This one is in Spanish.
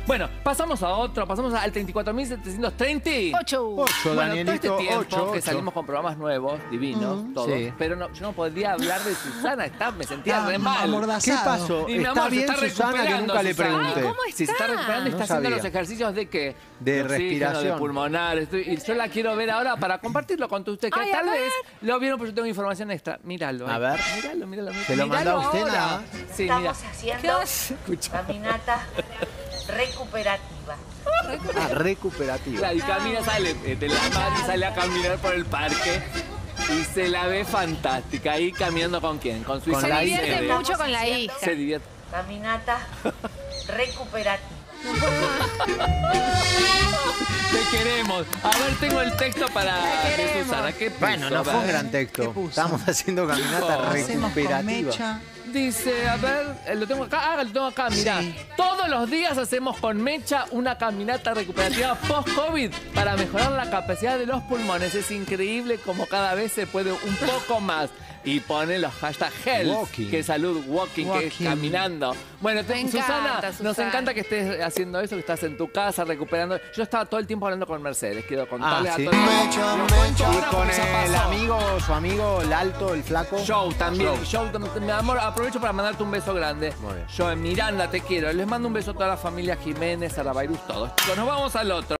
Bueno, pasamos a otro, pasamos al 34.730. 8. Bueno, todo Danielito, este tiempo 8. que salimos con programas nuevos, divinos, todos. Sí. Pero no, yo no podía hablar de Susana, me sentía re mal. ¿Qué pasó? Y mi ¿Está amor, se bien está Susana? Que recuperando, nunca le Susana. pregunté. Ay, ¿cómo Si se está recuperando, No está haciendo sabía. los ejercicios de qué? De oxígeno, respiración. de pulmonar. Y yo la quiero ver ahora para compartirlo con ustedes. Que Ay, tal a ver. vez lo vieron, pero yo tengo información extra. Míralo. A ver. Míralo. ¿Se lo mandó a usted ahora. nada? Sí, mira. Estamos haciendo Escucha. caminata recuperativa. Ah, recuperativa. Claro, y camina, sale de la mar y sale a caminar por el parque. Y se la ve fantástica. Ahí caminando con quién? Con su Con hija. Se la divierte hija. mucho con la hija. Se divierte. Caminata recuperativa. Te queremos. A ver, tengo el texto para de Susana. ¿Qué puso? Bueno, no A fue un ver. gran texto. puso? Estamos haciendo caminata Oh. Hacemos con recuperativa. Mecha. Dice, a ver, lo tengo acá. Ah, lo tengo acá, mirá. Sí. Todos los días hacemos con Mecha una caminata recuperativa post-COVID para mejorar la capacidad de los pulmones. Es increíble como cada vez se puede un poco más. Y pone los hashtag health, Walking. que es salud, walking, que es Walking. caminando. Bueno, Me encanta, Susana, nos Susana. encanta que estés haciendo eso, que estás en tu casa recuperando. Yo estaba todo el tiempo hablando con Mercedes, quiero contarles Ah, sí. a todos. Y con el amigo, su amigo, el alto, el flaco. Show también. Show, mi amor, aprovecho para mandarte un beso grande. Muy bien. Yo en Miranda te quiero. Les mando un beso a toda la familia Jiménez, Arabairus, todos. Chicos, nos vamos al otro.